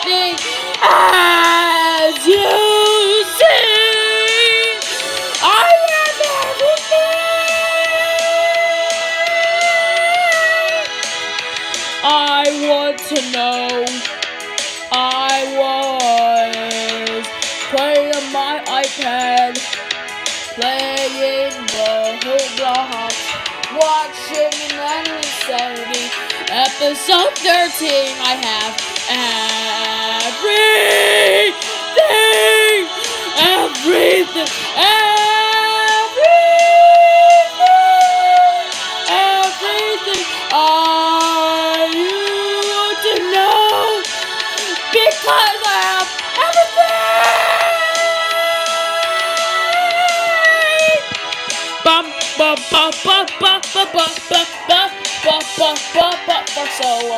everything as you see. I am everything. I want to know. I was playing on my iPad, playing the Roblox, watching 1970, episode 13. I have everything, everything, everything, everything. You want to know because I have everything. Bum bum bum bum bum bum bum bum bum bum bum bum bum solo.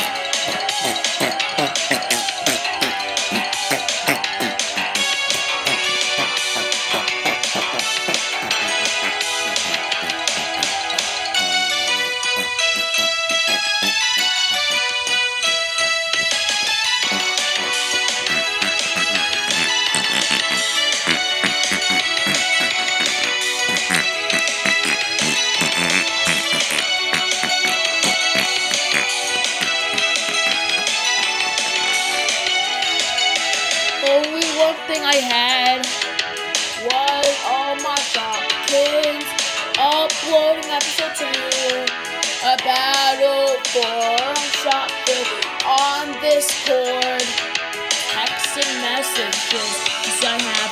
Only one thing I had was all my Shopkins uploading episode 2, a battle for Shopkins on Discord, texting messages, because I have